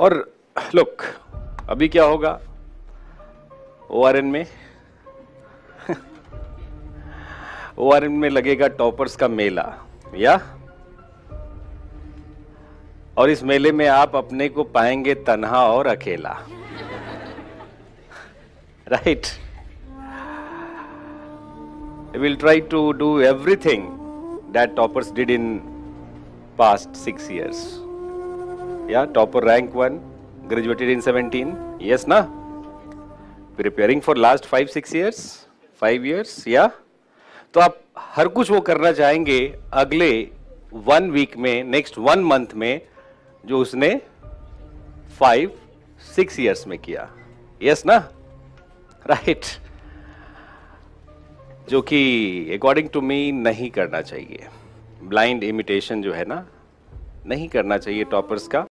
और लुक, अभी क्या होगा ओआरएन में? ओआरएन में लगेगा टॉपर्स का मेला, या और इस मेले में आप अपने को पाएंगे तन्हा और अकेला, right? We'll try to do everything that toppers did in past 6 years. Yeah, topper rank 1, graduated in 17. Yes, na? Preparing for last 5-6 years, 5 years, yeah. तो आप हर कुछ वो करना चाहेंगे अगले 1 वीक में, नेक्स्ट 1 मंथ में, जो उसने 5-6 years में किया. Yes, ना? Right. जो कि अकॉर्डिंग टू मी नहीं करना चाहिए. ब्लाइंड इमिटेशन जो है ना, नहीं करना चाहिए टॉपर्स का.